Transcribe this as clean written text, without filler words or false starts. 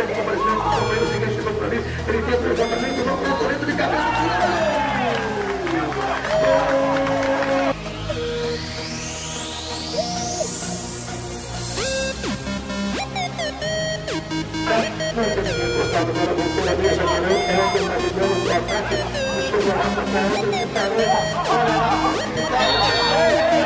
consegue comparecimento do São Pedro, ninguém chegou para mim, ele tenta o levantamento, o cruzamento de cabeça. Muito bem encostado, agora voltou na mesa, Helder navegando no ataque, chegou lá para a outra, olha lá,